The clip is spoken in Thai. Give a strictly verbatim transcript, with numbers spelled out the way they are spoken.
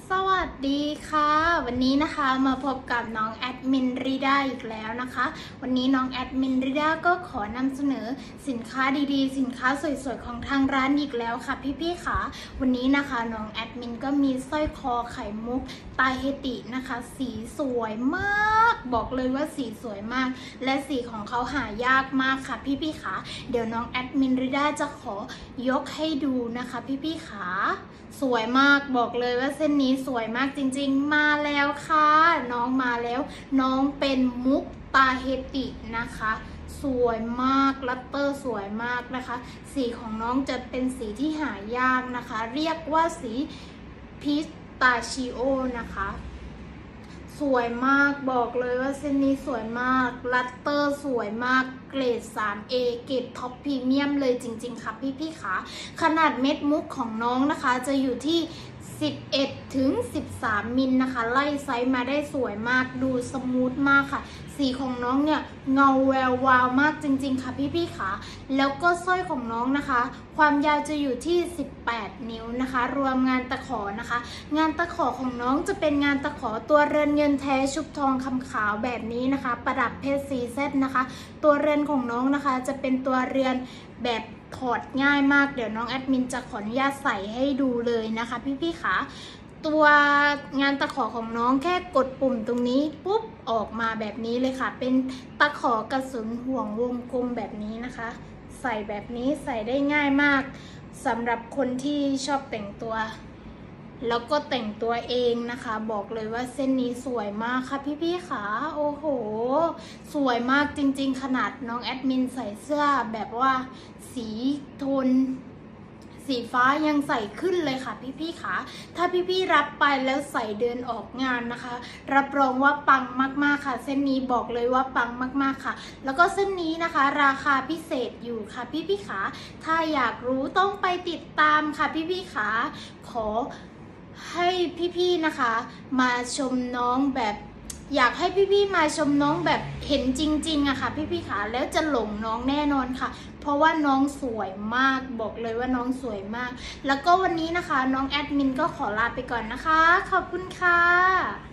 สวัสดีค่ะวันนี้นะคะมาพบกับน้องแอดมินริดาอีกแล้วนะคะวันนี้น้องแอดมินริดาก็ขอนำเสนอสินค้าดีๆสินค้าสวยๆของทางร้านอีกแล้วค่ะพี่ๆค่ะวันนี้นะคะน้องแอดมินก็มีสร้อยคอไข่มุกตาเฮตินะคะสีสวยมากบอกเลยว่าสีสวยมากและสีของเขาหายากมากค่ะพี่ๆค่ะเดี๋ยวน้องแอดมินริดาจะขอยกให้ดูนะคะพี่ๆค่ะสวยมากบอกเลยว่าเส้นนี้สวยมากจริงๆมาแล้วค่ะน้องมาแล้วน้องเป็นมุกตาเฮตินะคะสวยมากลัตเตอร์สวยมากนะคะสีของน้องจะเป็นสีที่หายากนะคะเรียกว่าสีพิสตาชิโอนะคะสวยมากบอกเลยว่าเส้นนี้สวยมากลัตเตอร์สวยมากเกรด ทรี เอ เกรดท็อปพรีเมียมเลยจริงๆค่ะพี่ๆค่ะขนาดเม็ดมุกของน้องนะคะจะอยู่ที่สิบเอ็ดถึงสิบสามมิลนะคะไล่ไซส์มาได้สวยมากดูสมูทมากค่ะสีของน้องเนี่ยเงาแวววาวมากจริงๆค่ะพี่ๆค่ะแล้วก็สร้อยของน้องนะคะความยาวจะอยู่ที่สิบแปดนิ้วนะคะรวมงานตะขอนะคะงานตะขอของน้องจะเป็นงานตะขอตัวเรือนเงินแท้ชุบทองคำขาวแบบนี้นะคะประดับเพชรซีเซตนะคะตัวเรือนของน้องนะคะจะเป็นตัวเรือนแบบถอดง่ายมากเดี๋ยวน้องแอดมินจะขออนุญาตใส่ให้ดูเลยนะคะพี่ๆค่ะตัวงานตะขอของน้องแค่กดปุ่มตรงนี้ปุ๊บออกมาแบบนี้เลยค่ะเป็นตะขอกระสุนห่วงวงกลมแบบนี้นะคะใส่แบบนี้ใส่ได้ง่ายมากสำหรับคนที่ชอบแต่งตัวแล้วก็แต่งตัวเองนะคะบอกเลยว่าเส้นนี้สวยมากค่ะพี่ๆค่ะโอ้โหสวยมากจริงๆขนาดน้องแอดมินใส่เสื้อแบบว่าสีโทนสีฟ้ายังใส่ขึ้นเลยค่ะพี่ๆค่ะถ้าพี่ๆรับไปแล้วใส่เดินออกงานนะคะรับรองว่าปังมากๆค่ะเส้นนี้บอกเลยว่าปังมากๆค่ะแล้วก็เส้นนี้นะคะราคาพิเศษอยู่ค่ะพี่ๆค่ะถ้าอยากรู้ต้องไปติดตามค่ะพี่ๆค่ะขอให้พี่ๆนะคะมาชมน้องแบบอยากให้พี่ๆมาชมน้องแบบเห็นจริงๆอะค่ะพี่ๆค่ะแล้วจะหลงน้องแน่นอนค่ะเพราะว่าน้องสวยมากบอกเลยว่าน้องสวยมากแล้วก็วันนี้นะคะน้องแอดมินก็ขอลาไปก่อนนะคะขอบคุณค่ะ